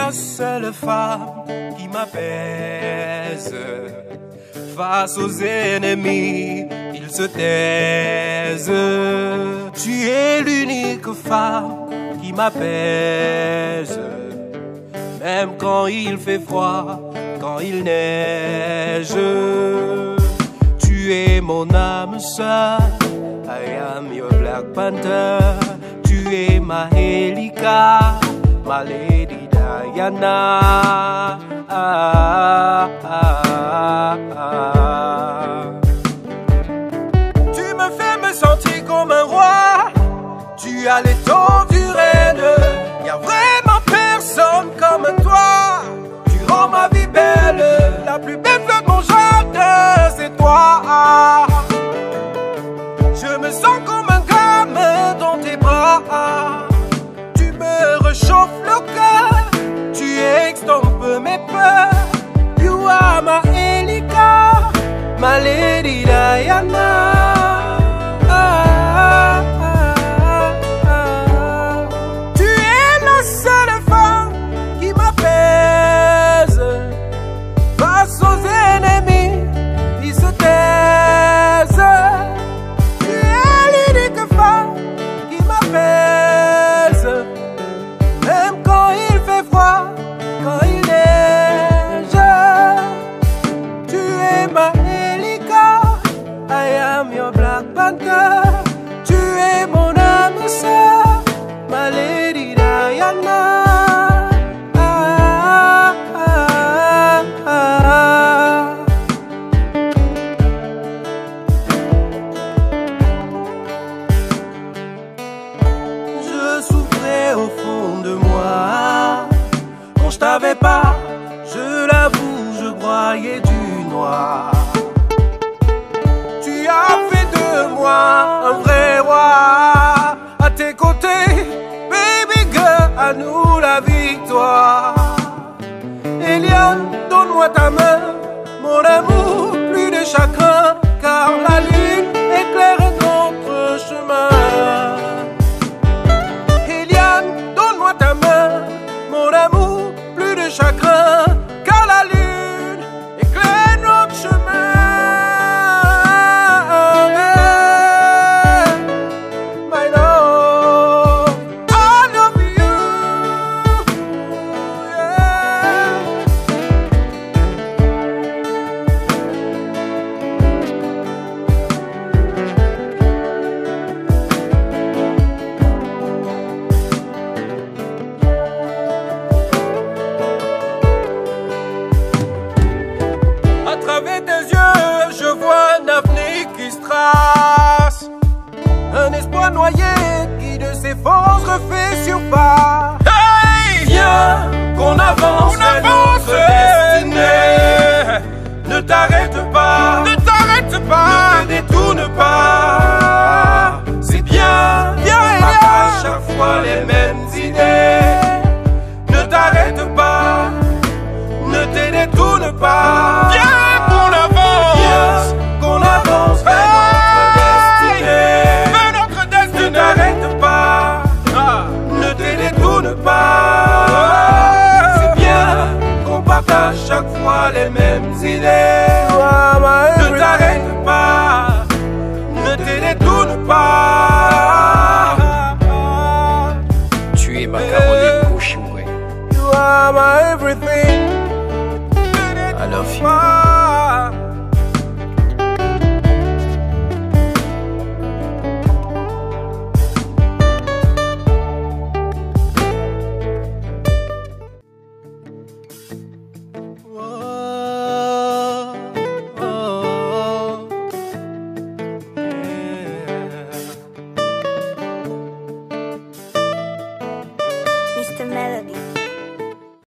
la seule femme qui m'apaise. Face aux ennemis, ils se taisent. Tu es l'unique femme qui m'apaise. Même quand il fait froid, quand il neige. Tu es mon âme sœur, I am your Black Panther. Tu es ma Helika, ma Lady Diana. Tu me fais me sentir comme un roi. Tu as les tons du règne. Y'a vraiment personne comme toi. Tu rends ma vie belle. La plus belle fleur de mon jardin, c'est toi. Je me sens comme un gamin dans tes bras. Tu me réchauffes le cœur. Tu extompes mes peurs. You are my Elika, my Lady Diana. Tu es la seule femme qui m'apaise. Face aux ennemis, ils se taisent. Tu es l'unique femme qui m'apaise. Même quand il fait froid, quand il neige. Tu es ma Helika, I am your Black Panther. Tu es mon âme sœur, ma Lady Diana. Je souffrais au fond de moi. Quand je t'avais pas, je l'avoue, je broyais du noir. Tu as fait de moi un vrai roi. À tes côtés, baby girl, à nous la victoire. Eliane, donne-moi ta main, mon amour, plus de chagrin, car la lune éclaire notre chemin. Eliane, donne-moi ta main, mon amour, plus de chagrin, car la lune éclaire notre chemin. My love, I love you, yeah. À travers tes yeux, je vois un avenir qui se trace. Un espoir noyé qui de ses forces refait surface. Hey! Viens, qu'on avance, notre destinée. Ne t'arrête pas, ne t'arrête pas, ne te détourne pas. C'est bien, on partage chaque fois les mêmes idées.